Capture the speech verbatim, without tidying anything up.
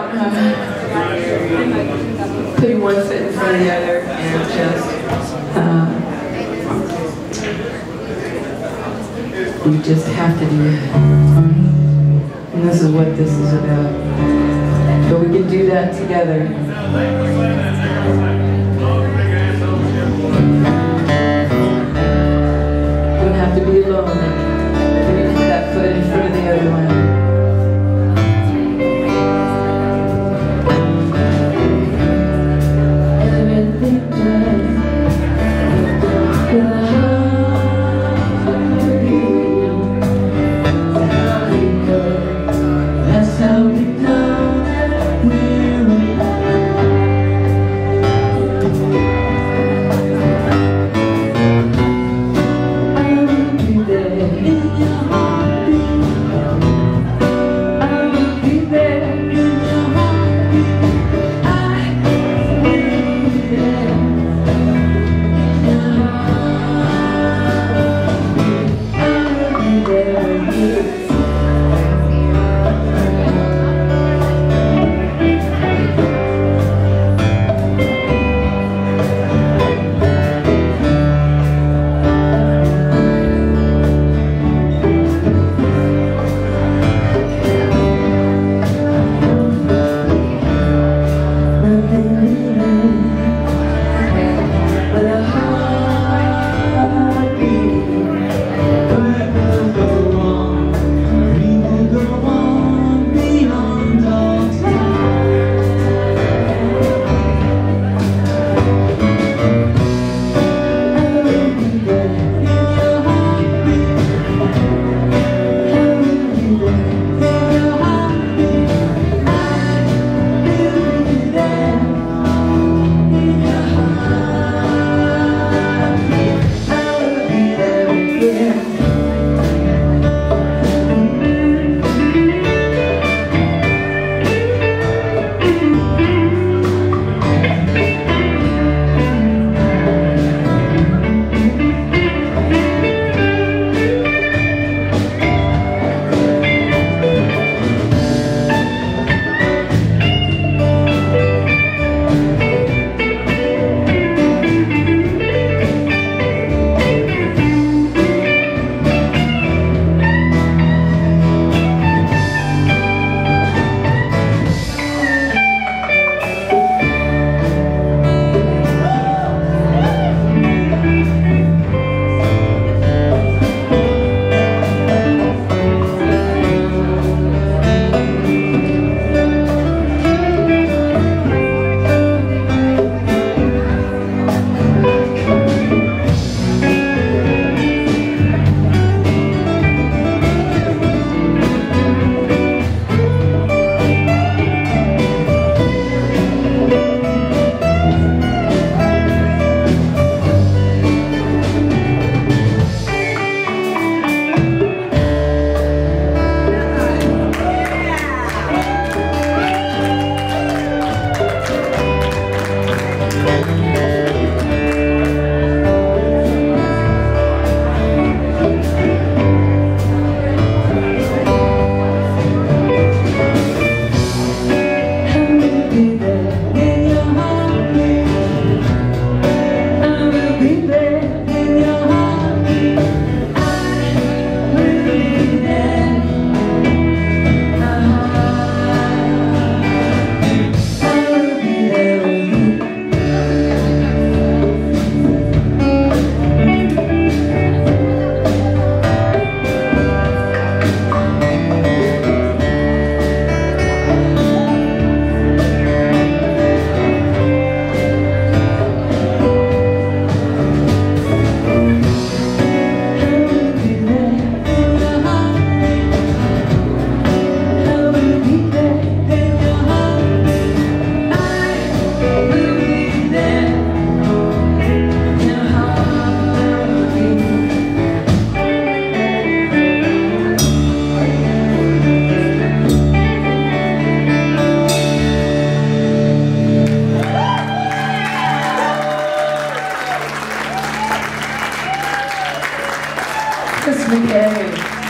about uh, putting one foot in front of the other and just uh, you just have to do it. And this is what this is about. But we can do that together. You don't have to be alone. You can put that foot in front of the other one. Chris McKay.